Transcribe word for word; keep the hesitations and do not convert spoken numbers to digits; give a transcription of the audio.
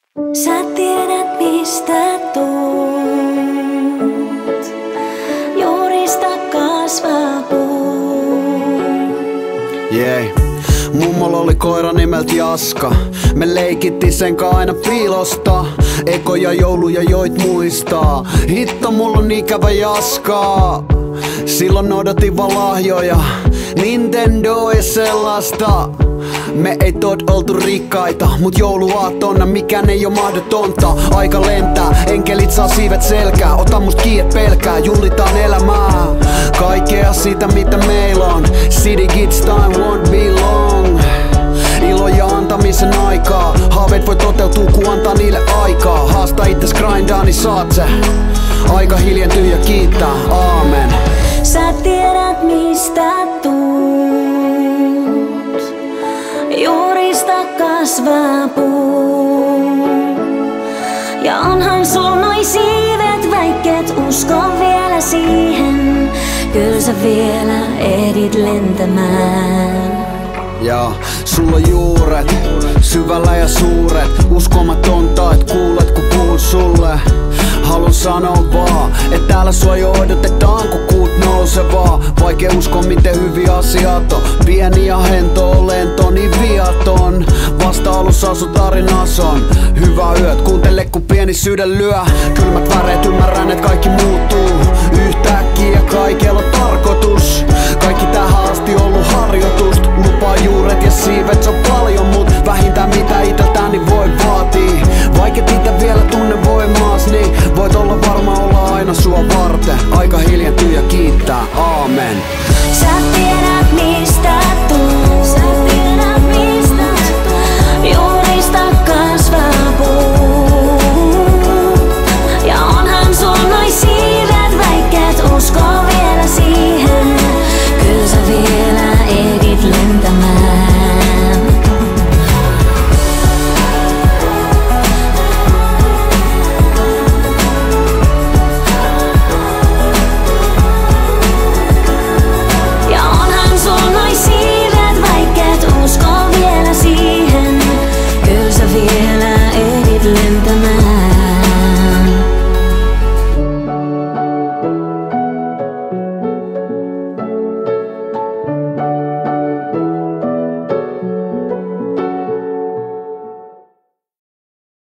Sä tiedät mistä tuut, juurista kasvaa puu. Yeah. Mummolla oli koira nimeltä Jaska. Me leikittiin sen kaa aina piilosta. Ekoja jouluja joit muistaa. Hitto mulla on ikävä Jaskaa. Silloin odotin vaan lahjoja, Nintendo ja sellaista. Me ei tod oltu rikkaita, mut jouluaattona mikään ei oo mahdotonta. Aika lentää, enkelit saa siivet selkää. Ota must kiinni pelkää, jullitaan elämää. Kaikkea sitä mitä meillä on. City kids time won't be long. Ilo ja antamisen aikaa. Haaveet voi toteutua kun antaa niille aikaa. Haasta itses grindaa niin saat se. Aika hiljentyy ja kiittää, aamen. Sä tiedät mistä tuut, juurista kasvaa puu. Ja onhan sul noi siivet, vaikket usko vielä siihen. Kyllä sä vielä ehdit lentämään. Ja sulla on juuret, syvällä ja suuret. Uskomatonta et kuulet kun puhun sulle. Haluan sanoa vaan, et täällä sua jo odotetaan kun kuut nousevaa. Vaikea uskoa miten hyviä asiat on. Pieni ja hento, lento niin viaton. Vasta alussa sun tarinas on. Hyvää yöt, kuuntele kun pieni sydän lyö. Kylmät väreet ymmärrän et kaikki muuttuu. Yhtäkkiä kaikella on tarkoitus. Kaikki tähän asti ollut harjoitust. Lupaa juuret ja siivet se on paljon mut vähintään